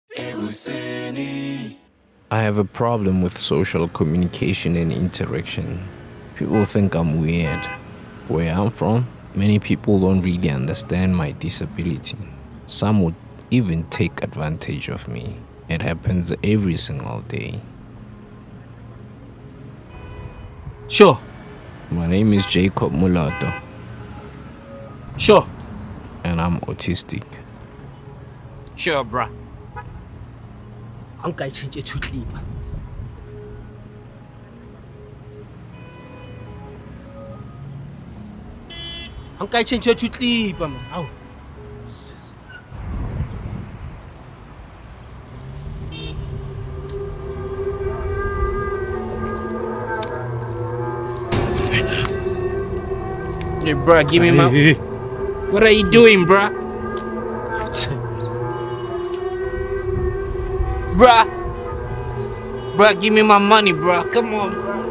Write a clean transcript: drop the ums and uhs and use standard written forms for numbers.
Ekuseni. I have a problem with social communication and interaction. People think I'm weird. Where I'm from, many people don't really understand my disability. Some would even take advantage of me. It happens every single day. Sure. My name is Jacob Mulato, Sure. and I'm autistic. Sure, bruh. I'm gonna change it to sleep. I'm gonna change it to sleep, man. Oh. Hey, bruh, give me my. What are you doing, bruh? Bruh, give me my money, bruh. Come on, bruh.